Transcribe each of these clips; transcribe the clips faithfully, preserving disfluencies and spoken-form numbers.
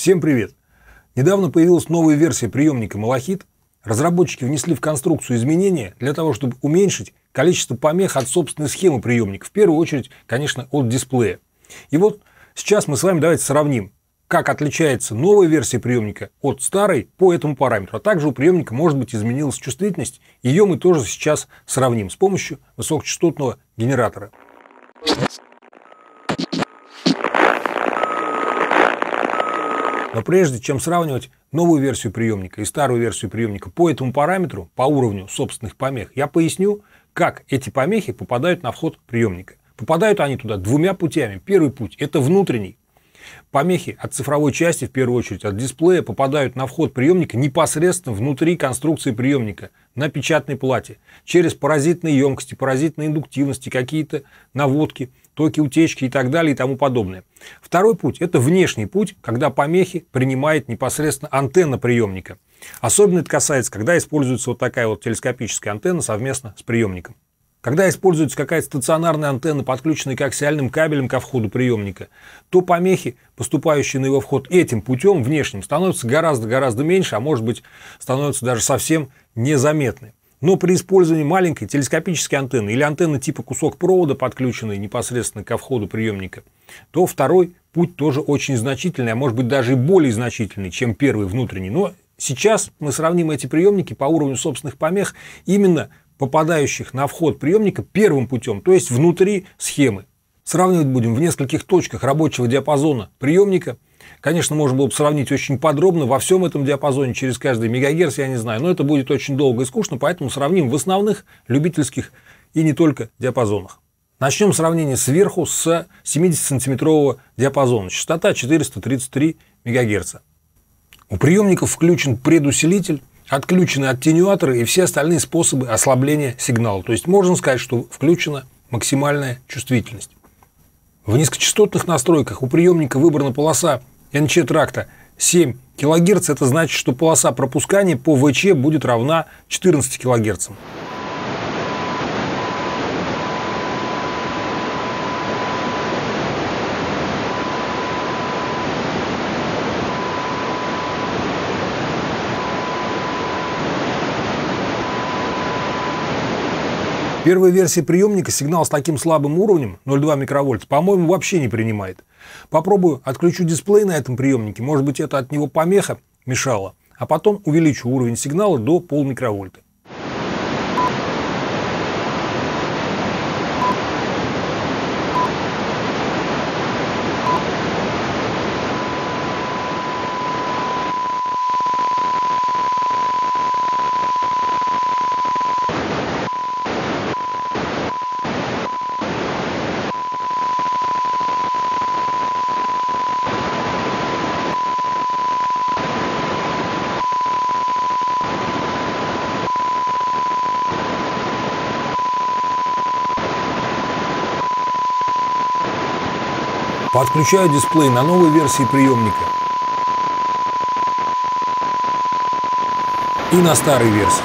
Всем привет! Недавно появилась новая версия приемника Malachit. Разработчики внесли в конструкцию изменения для того, чтобы уменьшить количество помех от собственной схемы приемника. В первую очередь, конечно, от дисплея. И вот сейчас мы с вами давайте сравним, как отличается новая версия приемника от старой по этому параметру. А также у приемника, может быть, изменилась чувствительность. Ее мы тоже сейчас сравним с помощью высокочастотного генератора. Но прежде чем сравнивать новую версию приемника и старую версию приемника по этому параметру, по уровню собственных помех, я поясню, как эти помехи попадают на вход приемника. Попадают они туда двумя путями. Первый путь – это внутренний. Помехи от цифровой части, в первую очередь от дисплея, попадают на вход приемника непосредственно внутри конструкции приемника, на печатной плате, через паразитные емкости, паразитные индуктивности, какие-то наводки, токи утечки и так далее и тому подобное. Второй путь – это внешний путь, когда помехи принимает непосредственно антенна приемника. Особенно это касается, когда используется вот такая вот телескопическая антенна совместно с приемником. Когда используется какая-то стационарная антенна, подключенная к аксиальным кабелям ко входу приемника, то помехи, поступающие на его вход этим путем внешним, становятся гораздо-гораздо меньше, а может быть становятся даже совсем незаметны. Но при использовании маленькой телескопической антенны или антенны типа кусок провода, подключенной непосредственно ко входу приемника, то второй путь тоже очень значительный, а может быть даже и более значительный, чем первый внутренний. Но сейчас мы сравним эти приемники по уровню собственных помех именно попадающих на вход приемника первым путем, то есть внутри схемы. Сравнивать будем в нескольких точках рабочего диапазона приемника. Конечно, можно было бы сравнить очень подробно во всем этом диапазоне, через каждый мегагерц, я не знаю, но это будет очень долго и скучно, поэтому сравним в основных любительских и не только диапазонах. Начнем сравнение сверху с семидесятисантиметрового диапазона, частота четыреста тридцать три мегагерца. У приемников включен предусилитель, отключены аттенюаторы и все остальные способы ослабления сигнала. То есть можно сказать, что включена максимальная чувствительность. В низкочастотных настройках у приемника выбрана полоса эн че тракта семь килогерц. Это значит, что полоса пропускания по вэ че будет равна четырнадцати килогерцам. Первая версия приемника сигнал с таким слабым уровнем, ноль целых две микровольта, по-моему, вообще не принимает. Попробую отключу дисплей на этом приемнике, может быть, это от него помеха мешала, а потом увеличу уровень сигнала до полмикровольта. Подключаю дисплей на новой версии приемника и на старой версии.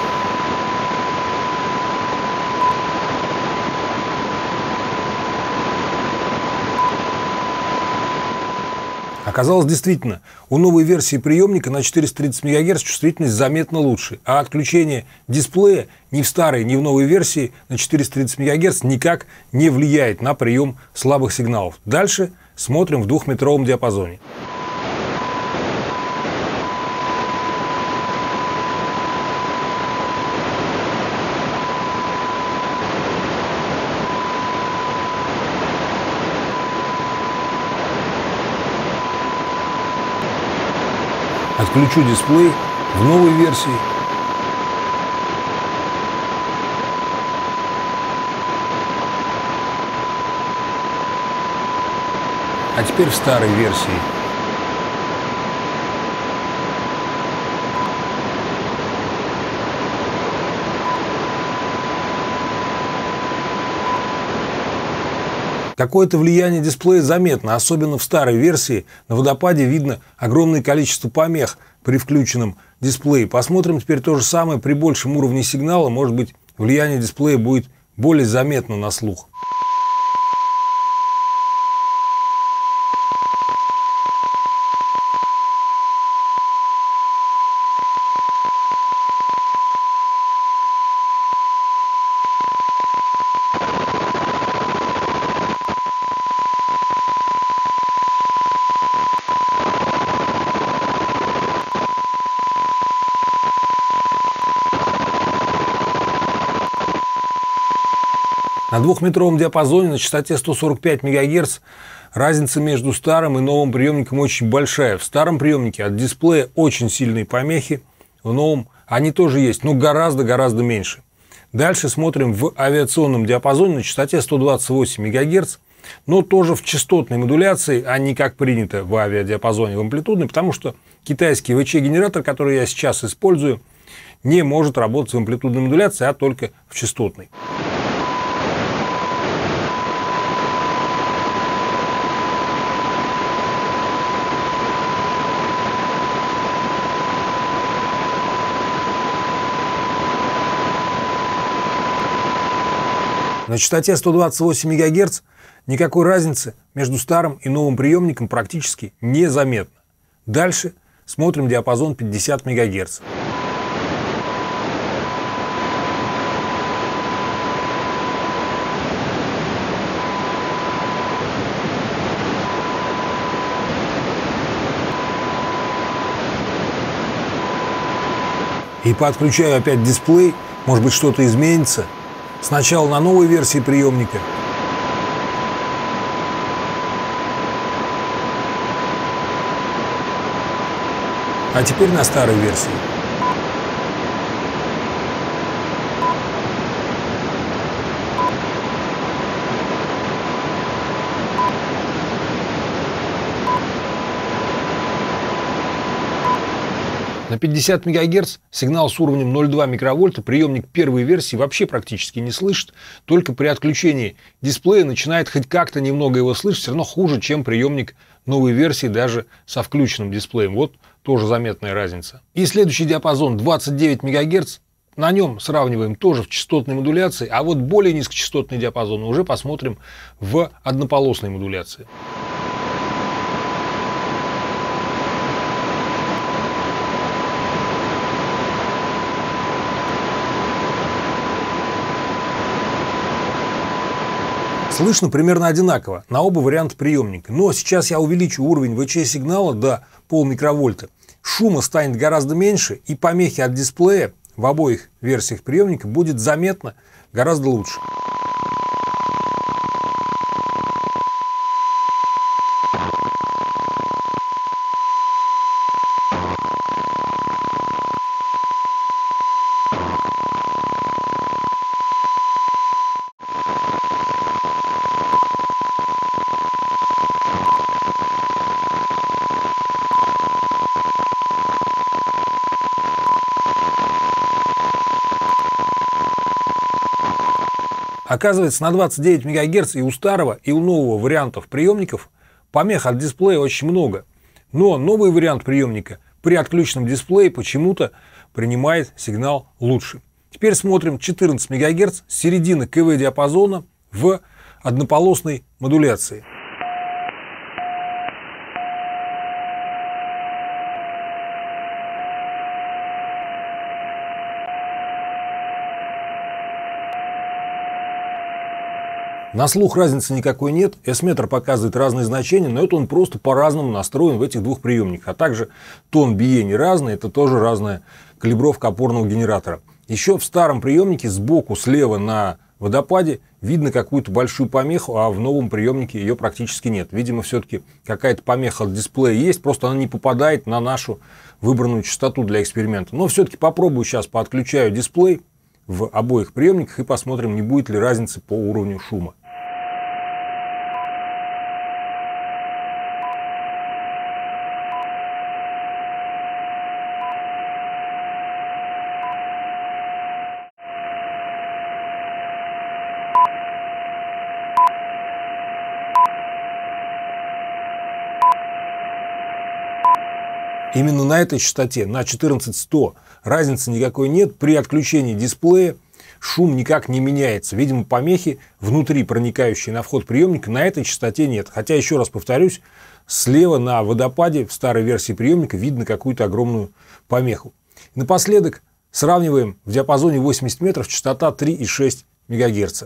Оказалось, действительно, у новой версии приемника на четыреста тридцать мегагерц чувствительность заметно лучше, а отключение дисплея ни в старой, ни в новой версии на четыреста тридцать мегагерц никак не влияет на прием слабых сигналов. Дальше смотрим в двухметровом диапазоне. Отключу дисплей в новой версии. А теперь в старой версии. Какое-то влияние дисплея заметно, особенно в старой версии. На водопаде видно огромное количество помех при включенном дисплее. Посмотрим теперь то же самое при большем уровне сигнала. Может быть, влияние дисплея будет более заметно на слух. На двухметровом диапазоне на частоте сто сорок пять мегагерц разница между старым и новым приемником очень большая. В старом приемнике от дисплея очень сильные помехи, в новом они тоже есть, но гораздо-гораздо меньше. Дальше смотрим в авиационном диапазоне на частоте сто двадцать восемь мегагерц, но тоже в частотной модуляции, а не как принято в авиадиапазоне в амплитудной, потому что китайский вэ че-генератор, который я сейчас использую, не может работать в амплитудной модуляции, а только в частотной. На частоте сто двадцать восемь мегагерц никакой разницы между старым и новым приемником практически незаметно. Дальше смотрим диапазон пятьдесят мегагерц. И подключаю опять дисплей, может быть, что-то изменится. Сначала на новой версии приемника. А теперь на старой версии. На пятьдесят мегагерц сигнал с уровнем ноль целых две десятых микровольта приемник первой версии вообще практически не слышит. Только при отключении дисплея начинает хоть как-то немного его слышать. Все равно хуже, чем приемник новой версии даже со включенным дисплеем. Вот тоже заметная разница. И следующий диапазон двадцать девять мегагерц. На нем сравниваем тоже в частотной модуляции. А вот более низкочастотный диапазон уже посмотрим в однополосной модуляции. Слышно примерно одинаково на оба варианта приемника. Но сейчас я увеличу уровень вэ че-сигнала до полмикровольта. Шума станет гораздо меньше, и помехи от дисплея в обоих версиях приемника будет заметно гораздо лучше. Оказывается, на двадцать девять мегагерц и у старого, и у нового вариантов приемников помех от дисплея очень много. Но новый вариант приемника при отключенном дисплее почему-то принимает сигнал лучше. Теперь смотрим четырнадцать мегагерц с середины ка вэ диапазона в однополосной модуляции. На слух разницы никакой нет, эс-метр показывает разные значения, но это он просто по-разному настроен в этих двух приемниках. А также тон биения разный, это тоже разная калибровка опорного генератора. Еще в старом приемнике сбоку слева на водопаде видно какую-то большую помеху, а в новом приемнике ее практически нет. Видимо, все-таки какая-то помеха от дисплея есть, просто она не попадает на нашу выбранную частоту для эксперимента. Но все-таки попробую сейчас, поотключаю дисплей в обоих приемниках и посмотрим, не будет ли разницы по уровню шума. Именно на этой частоте, на четырнадцать сто, разницы никакой нет. При отключении дисплея шум никак не меняется. Видимо, помехи внутри, проникающие на вход приемника, на этой частоте нет. Хотя, еще раз повторюсь, слева на водопаде в старой версии приемника видно какую-то огромную помеху. Напоследок сравниваем в диапазоне восемьдесят метров частота три и шесть мегагерца.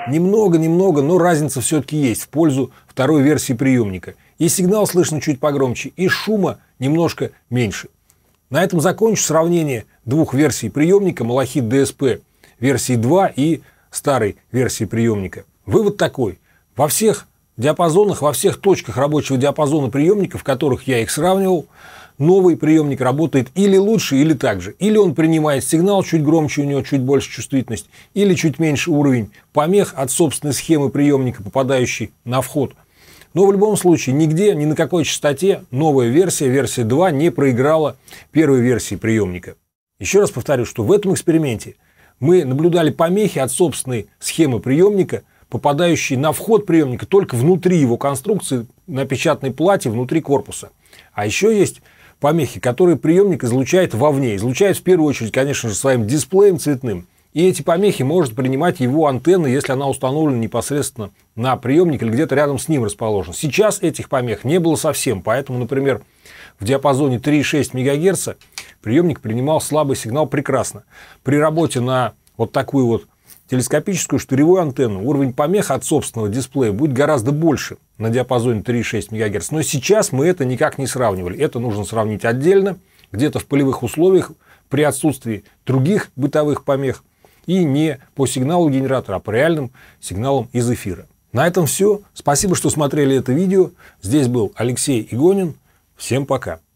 Немного-немного, но разница все-таки есть в пользу второй версии приемника. И сигнал слышно чуть погромче, и шума немножко меньше. На этом закончу сравнение двух версий приемника Malachit ди эс пи версии два и старой версии приемника. Вывод такой. Во всех диапазонах, во всех точках рабочего диапазона приемника, в которых я их сравнивал, новый приемник работает или лучше, или так же. Или он принимает сигнал чуть громче, у него чуть больше чувствительность, или чуть меньше уровень помех от собственной схемы приемника, попадающей на вход. Но в любом случае, нигде, ни на какой частоте новая версия, версия два, не проиграла первой версии приемника. Еще раз повторю, что в этом эксперименте мы наблюдали помехи от собственной схемы приемника, попадающие на вход приемника только внутри его конструкции, на печатной плате, внутри корпуса. А еще есть помехи, которые приемник излучает вовне. Излучает в первую очередь, конечно же, своим дисплеем цветным. И эти помехи может принимать его антенна, если она установлена непосредственно на приемник или где-то рядом с ним расположена. Сейчас этих помех не было совсем, поэтому, например, в диапазоне три и шесть мегагерца приемник принимал слабый сигнал прекрасно. При работе на вот такую вот телескопическую штыревую антенну уровень помех от собственного дисплея будет гораздо больше на диапазоне три и шесть мегагерца. Но сейчас мы это никак не сравнивали. Это нужно сравнить отдельно, где-то в полевых условиях, при отсутствии других бытовых помех. И не по сигналу генератора, а по реальным сигналам из эфира. На этом все. Спасибо, что смотрели это видео. Здесь был Алексей Игонин. Всем пока.